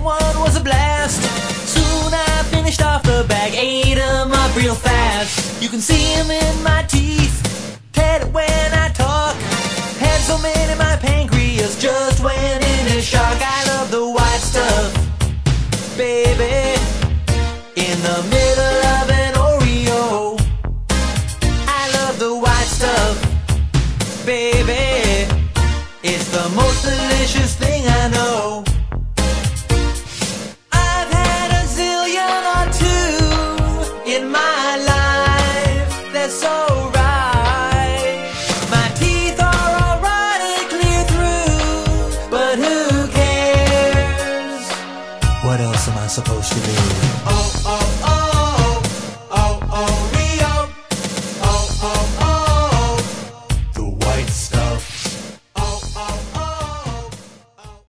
second one was a blast. Soon I finished off the bag, ate 'em up real fast. You can see 'em in my teeth, tell it when I talk. Had so many my pancreas just went into shock. I love the white stuff, baby, in the middle of an Oreo. I love the white stuff, baby, it's the most delicious thing I know. I've had a zillion or two in my life, that's alright. My teeth are all rotted clear through, but who cares? What else am I supposed to do?